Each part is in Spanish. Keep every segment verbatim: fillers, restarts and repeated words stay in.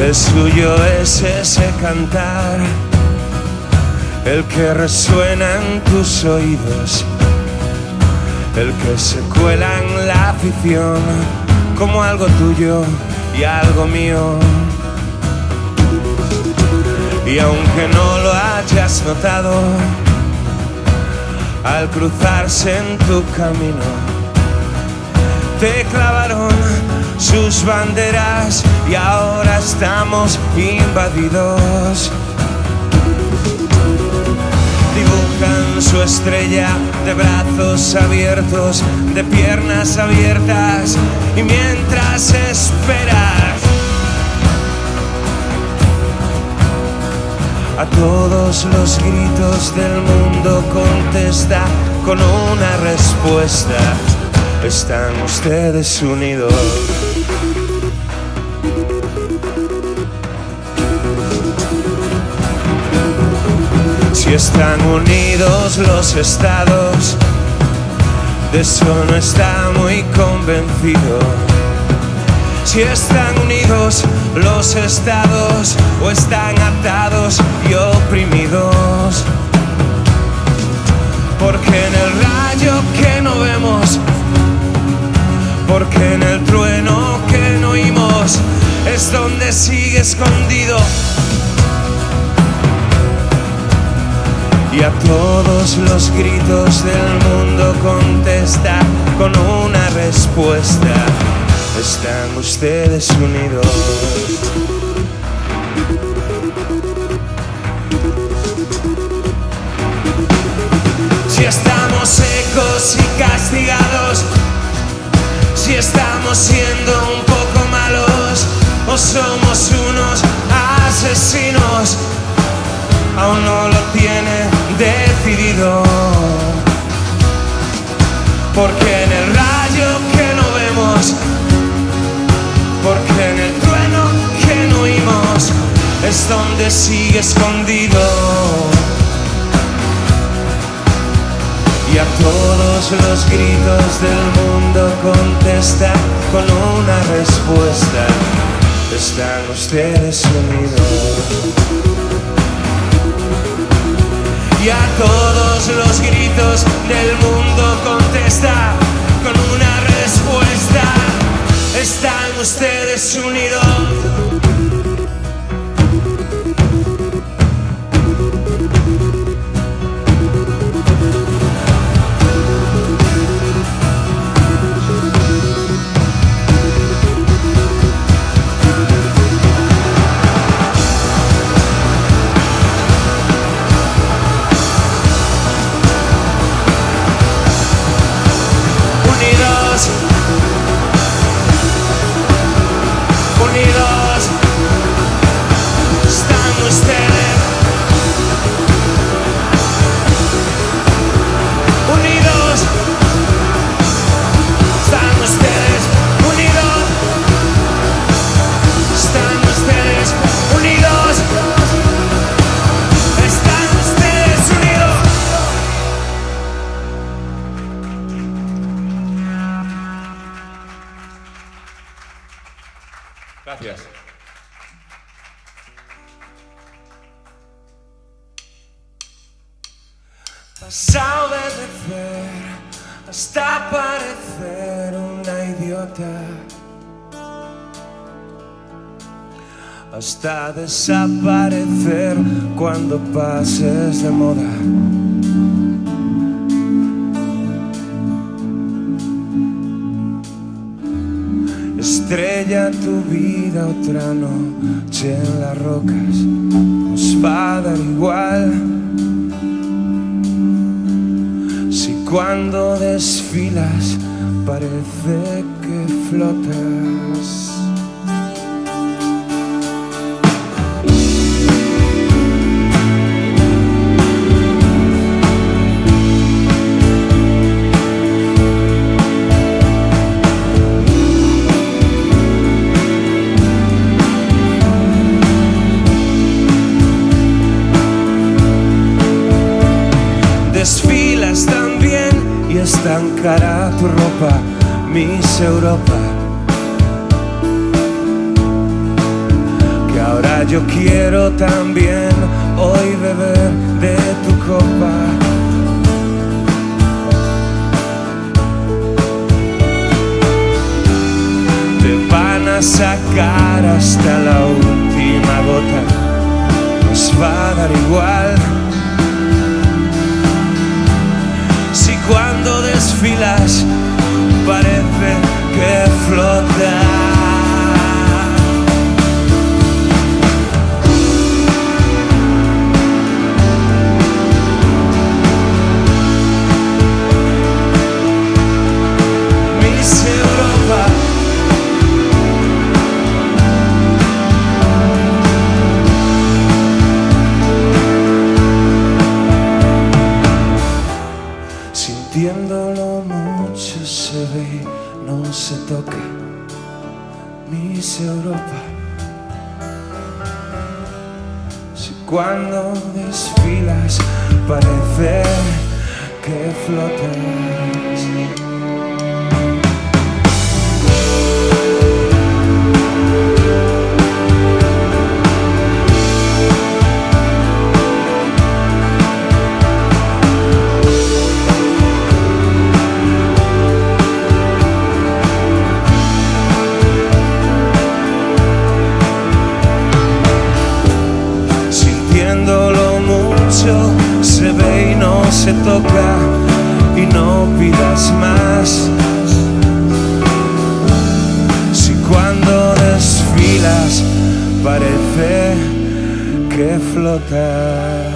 El suyo es ese cantar, el que resuena en tus oídos, el que se cuela en la afición como algo tuyo y algo mío. Y aunque no lo hayas notado, al cruzarse en tu camino te clavaron sus banderas y ahora estamos invadidos. Dibujan su estrella de brazos abiertos, de piernas abiertas, y mientras esperas a todos los gritos del mundo contesta con una respuesta: están ustedes unidos. Si están unidos los estados, de eso no está muy convencido. Si están unidos los estados o están atados y oprimidos. Porque en el rayo que no vemos, porque en el trueno que no oímos, es donde sigue escondido. Y a todos los gritos del mundo contesta con una respuesta: están ustedes unidos. Si estamos secos y castigados, si estamos siendo un poco malos, o somos unos asesinos, aún no lo tiene decidido. Porque en el rayo que no vemos, porque en el trueno que no oímos, es donde sigue escondido. Y a todos los gritos del mundo contesta con una respuesta: están ustedes unidos. Y a todos los gritos del mundo contesta con una respuesta: están ustedes unidos. Gracias. Vas a obedecer hasta parecer una idiota, hasta desaparecer cuando pases de moda. Estrella tu vida otra noche en las rocas, nos va a dar igual si cuando desfilas parece que flotas. Desfilas tan bien y es tan cara tu ropa, Miss Europa, que ahora yo quiero también hoy beber de tu copa. Te van a sacar hasta la última gota, nos va a dar igual. Si cuando desfilas parece que flotas. Sintiéndolo mucho se ve, no se toca, Miss Europa. Si cuando desfilas parece que flotas. Sintiéndolo mucho se ve y no se toca, y no pidas más. Si cuando desfilas parece que flotas.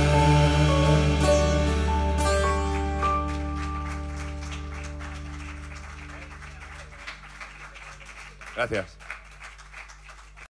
Gracias.